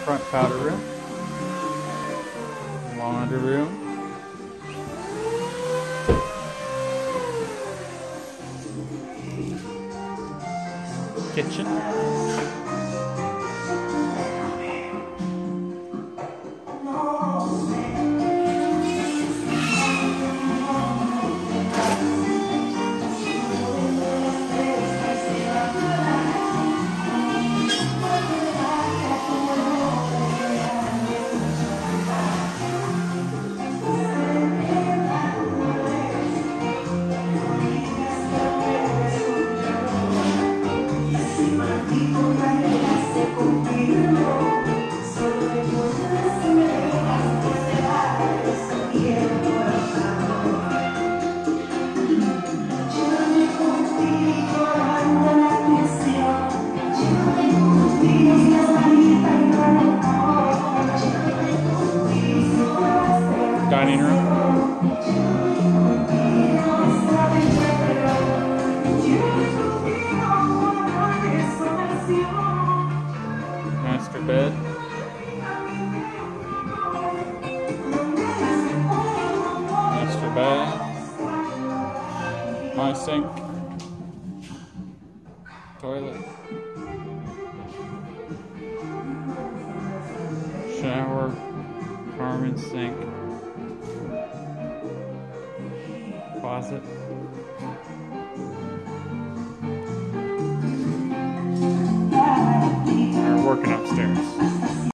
front powder room, laundry room, kitchen, dining room, master bed, master bath, my sink, toilet, shower, Carmen sink, closet, we're working upstairs.